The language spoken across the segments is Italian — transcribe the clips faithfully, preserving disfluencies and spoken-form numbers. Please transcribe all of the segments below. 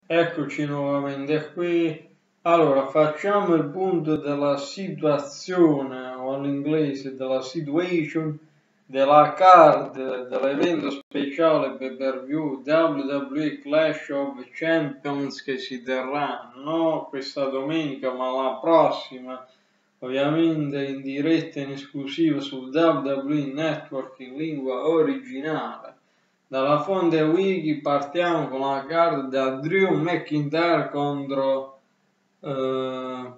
Eccoci nuovamente qui. Allora, facciamo il punto della situazione, o all'inglese della situation, della card dell'evento speciale pay per view W W E Clash of Champions che si terrà non questa domenica ma la prossima, ovviamente in diretta in esclusiva sul W W E Network in lingua originale. Dalla fonte wiki partiamo con la card da Drew McIntyre contro eh,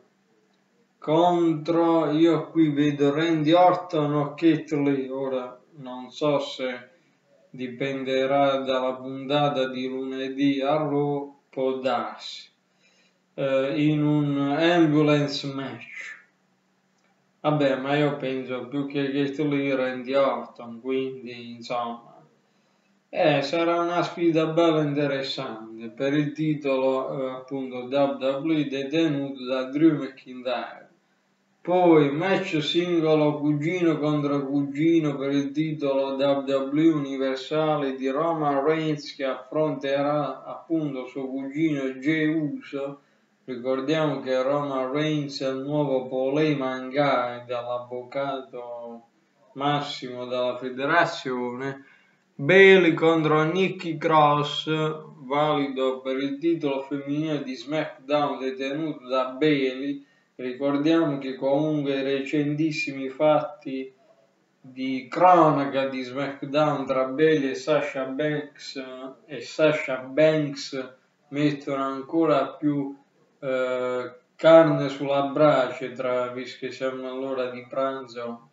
contro io qui vedo Randy Orton o Keith Lee. Ora non so se dipenderà dalla puntata di lunedì a Raw, può darsi, eh, in un ambulance match. Vabbè, ma io penso più che Keith Lee Randy Orton, quindi insomma eh, sarà una sfida bella interessante per il titolo eh, appunto W W E detenuto da Drew McIntyre. Poi match singolo cugino contro cugino per il titolo W W E universale di Roman Reigns che affronterà appunto suo cugino Jey Uso. Ricordiamo che Roman Reigns è il nuovo Paul Mangai dall'avvocato massimo della federazione. Bayley contro Nikki Cross, valido per il titolo femminile di SmackDown detenuto da Bayley. Ricordiamo che comunque i recentissimi fatti di cronaca di SmackDown tra Bayley e Sasha Banks e Sasha Banks mettono ancora più eh, carne sulla brace, tra, visto che siamo all'ora di pranzo,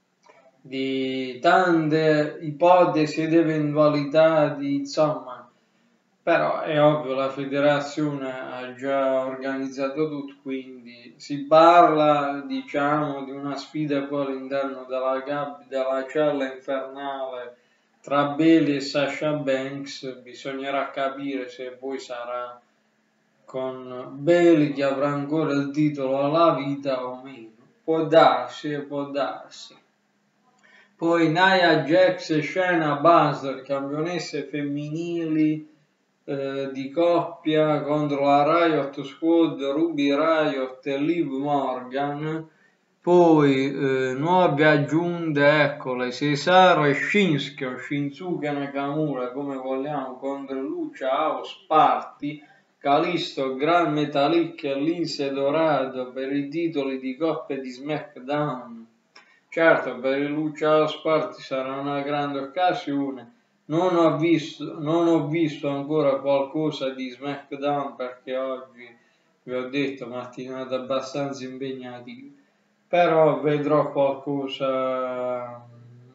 di tante ipotesi ed eventualità di insomma, però è ovvio la federazione ha già organizzato tutto, quindi si parla diciamo di una sfida poi all'interno della gabbia, della cella infernale tra Bayley e Sasha Banks. Bisognerà capire se poi sarà con Bayley che avrà ancora il titolo alla vita o meno, può darsi, può darsi. Poi Nia Jax e Shayna Baszler, campionesse femminili eh, di coppia contro la Riot Squad, Ruby Riot e Liv Morgan. Poi eh, nuove aggiunte, eccole, Cesaro e Shinsuke o Shinsuke Nakamura, come vogliamo, contro Lucha House Party, Kalisto, Gran Metalik e Lince Dorado per i titoli di coppia di SmackDown. Certo, per il Lucha House Party sarà una grande occasione. Non ho visto, non ho visto ancora qualcosa di SmackDown perché oggi, vi ho detto, mattinata abbastanza impegnativa. Però vedrò qualcosa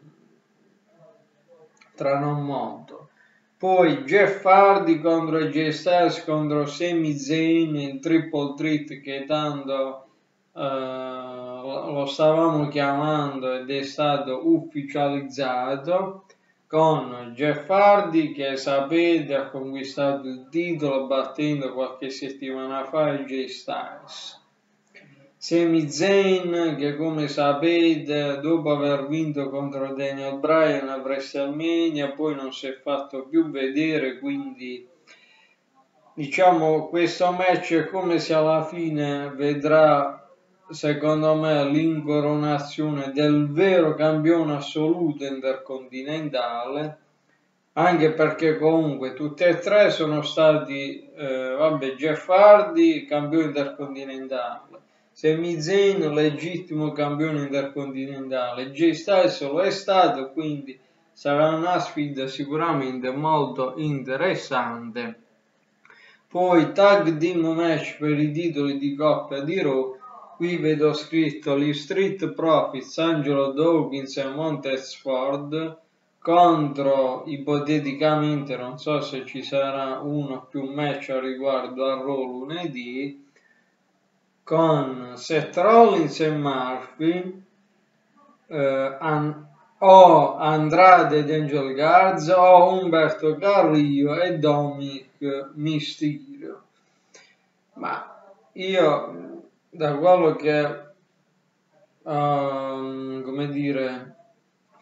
tra non molto. Poi Jeff Hardy contro J Styles contro Sami Zayn, il triple threat che tanto uh, lo stavamo chiamando ed è stato ufficializzato, con Jeff Hardy che sapete ha conquistato il titolo battendo qualche settimana fa J Styles. Sami Zayn che come sapete dopo aver vinto contro Daniel Bryan a WrestleMania poi non si è fatto più vedere, quindi diciamo questo match è come se alla fine vedrà secondo me l'incoronazione del vero campione assoluto intercontinentale, anche perché comunque tutti e tre sono stati eh, vabbè, Jeff Hardy campione intercontinentale, Sami Zayn legittimo campione intercontinentale, Jay Styles lo è stato, quindi sarà una sfida sicuramente molto interessante. Poi tag team match per i titoli di coppia di Raw, qui vedo scritto gli Street Profits, Angelo Dawkins e Montez Ford contro, ipoteticamente, non so se ci sarà uno o più match a riguardo a Raw lunedì, con Seth Rollins e Murphy, eh, an- o Andrade ed Angel Garza o Umberto Carrillo e Dominic Mysterio. Ma io, da quello che um, come dire,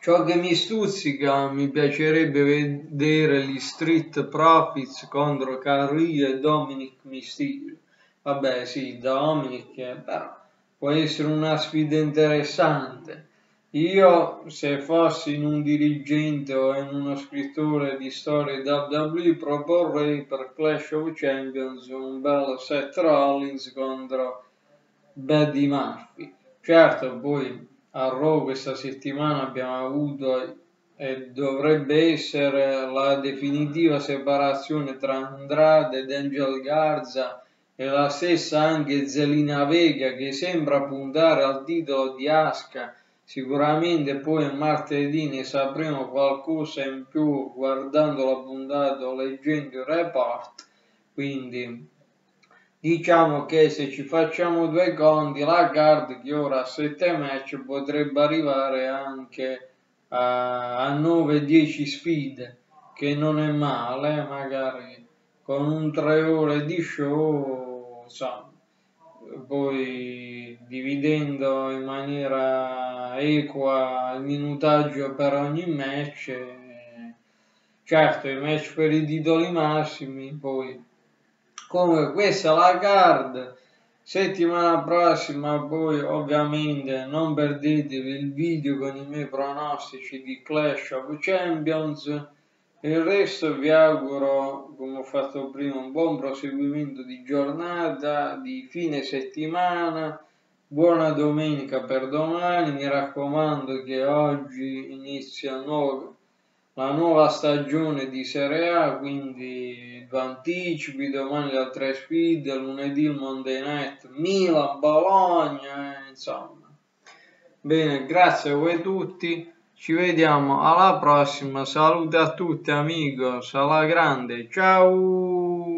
Ciò che mi stuzzica, mi piacerebbe vedere gli Street Profits contro Curry e Dominic Mysterio. Vabbè, sì, Dominic, però può essere una sfida interessante. Io, se fossi in un dirigente o in uno scrittore di storie W W E, proporrei per Clash of Champions un bel Seth Rollins contro Buddy Murphy. Certo, poi a Raw questa settimana abbiamo avuto e dovrebbe essere la definitiva separazione tra Andrade ed Angel Garza e la stessa anche Zelina Vega, che sembra puntare al titolo di Asuka. Sicuramente poi martedì ne sapremo qualcosa in più guardando la puntata o leggendo il report, quindi diciamo che se ci facciamo due conti, la card che ora ha sette match potrebbe arrivare anche a, a nove dieci sfide, che non è male, magari con un tre ore di show, insomma, poi dividendo in maniera equa il minutaggio per ogni match. eh, certo, i match per i titoli massimi, poi comunque questa è la card. Settimana prossima poi ovviamente non perdetevi il video con i miei pronostici di Clash of Champions. Il resto vi auguro, come ho fatto prima, un buon proseguimento di giornata, di fine settimana, buona domenica per domani. Mi raccomando che oggi inizia il nuovo la nuova stagione di Serie A, quindi due anticipi, domani le altre sfide, lunedì il Monday Night, Milan, Bologna, insomma. Bene, grazie a voi tutti, ci vediamo alla prossima, salute a tutti amigos, alla grande, ciao!